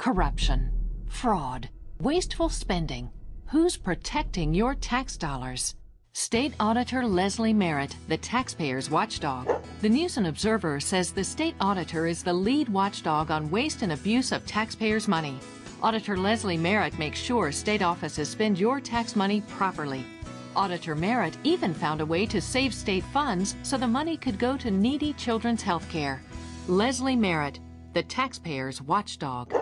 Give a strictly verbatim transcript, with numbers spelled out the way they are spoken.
corruption, fraud, wasteful spending. Who's protecting your tax dollars? State Auditor Leslie Merritt, the Taxpayers Watchdog. The News and Observer says the state auditor is the lead watchdog on waste and abuse of taxpayers' money. Auditor Leslie Merritt makes sure state offices spend your tax money properly. Auditor Merritt even found a way to save state funds so the money could go to needy children's health care. Leslie Merritt, the Taxpayers Watchdog.